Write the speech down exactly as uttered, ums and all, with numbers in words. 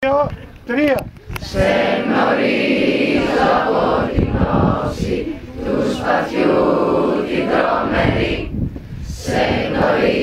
Δύο, τρία. Σε γνωρίζω από την γνώση του σπαθιού την τρομερή. Σε γνωρίζω